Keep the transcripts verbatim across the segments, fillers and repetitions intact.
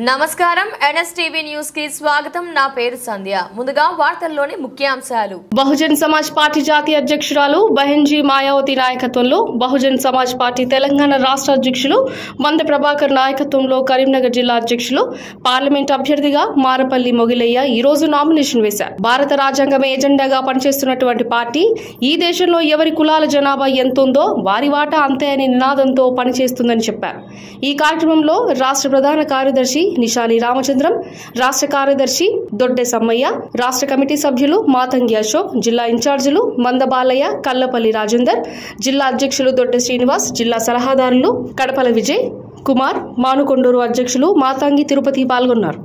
నమస్కారం NSTV news కి స్వాగతం। నా పేరు సంధ్య। ముందుగా వార్తల్లోని ముఖ్యాంశాలు। బహుజన్ సమాజ్ పార్టీ జాతీయ అధ్యక్షురాలు బహెన్జీ మాయావతి నాయకత్వంలో బహుజన్ సమాజ్ పార్టీ తెలంగాణ రాష్ట్ర అధ్యక్షులు మంద ప్రభాకర్ నాయకత్వంలో కరీంనగర్ జిల్లా అధ్యక్షులు పార్లమెంట్ అభ్యర్థిగా మారపల్లి మొగిలయ్య ఈ రోజు నామినేషన్ వేశారు। భారత రాజ్యాంగం ఎజెండాగా పనిచేస్తున్నటువంటి పార్టీ ఈ దేశంలో ఎవరి కులాల జనాభా ఎంత ఉందో వారి వాటా అంతే అనే నినాదంతో పనిచేస్తుందని చెప్పారు। ఈ కార్యక్రమంలో రాష్ట్ర ప్రధాన కార్యదర్శి నిశాని రామచంద్రం, రాష్ట్ర కార్యదర్శి దొడ్డె సమ్మయ్య, రాష్ట్ర కమిటీ సభ్యులు మాతంగి అశోక్, జిల్లా ఇన్ఛార్జీలు మంద బాలయ్య, కల్లపల్లి రాజేందర్, జిల్లా అధ్యక్షులు దొడ్డె శ్రీనివాస్, జిల్లా సలహాదారులు కడపల విజయ్ కుమార్, మానుకొండూరు అధ్యక్షులు మాతంగి తిరుపతి పాల్గొన్నారు।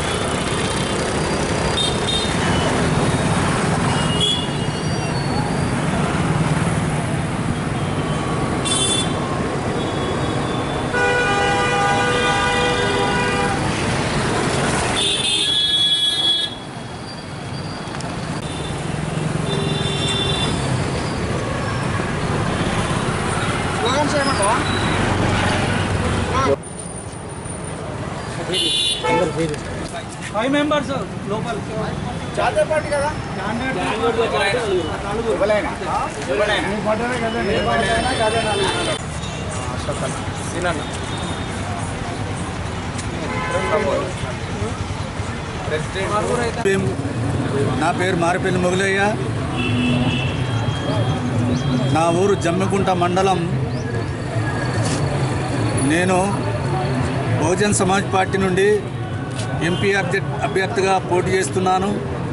फाइव मेंबर्स लोकल चाहते पार्टी का నా పేరు మారపల్లి మొగిలయ్య। నా ఊరు జమ్మికుంట మండలం। నేను బహుజన్ సమాజ్ పార్టీ నుండి ఎంపీ అభ్యర్థిగా పోటీ చేస్తున్నాను।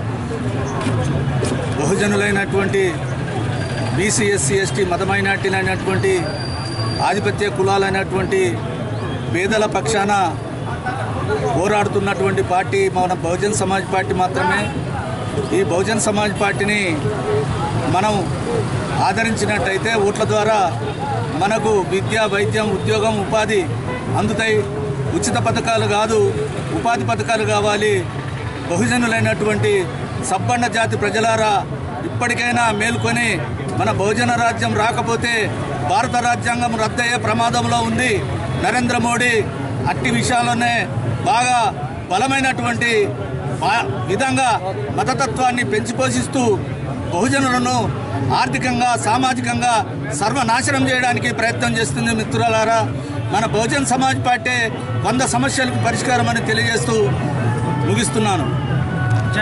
బహుజనులైనటువంటి బీసీ ఎస్సీ ఎస్టీ మత మైనార్టీలైనటువంటి ఆధిపత్య కులాలైనటువంటి పేదల పక్షాన పోరాడుతున్నటువంటి పార్టీ మన బహుజన్ సమాజ్ పార్టీ మాత్రమే। ఈ బహుజన్ సమాజ్ పార్టీని మనం ఆదరించినట్టయితే ఓట్ల ద్వారా మనకు విద్య, వైద్యం, ఉద్యోగం, ఉపాధి అందుతాయి। ఉచిత పథకాలు కాదు, ఉపాధి పథకాలు కావాలి। బహుజనులైనటువంటి సబ్బన్న జాతి ప్రజలారా ఇప్పటికైనా మేల్కొని మన బహుజన రాజ్యం రాకపోతే భారత రాజ్యాంగం రద్దయ్యే ప్రమాదంలో ఉంది। నరేంద్ర మోడీ అట్టి విషయాల్లోనే బాగా బలమైనటువంటి విధంగా మతతత్వాన్ని పెంచిపోషిస్తూ బహుజనులను ఆర్థికంగా, సామాజికంగా సర్వనాశనం చేయడానికి ప్రయత్నం చేస్తుంది। మిత్రులారా, మన బహుజన్ సమాజ్ పార్టీ వంద సమస్యలకు పరిష్కారం అని తెలియజేస్తూ ముగిస్తున్నాను।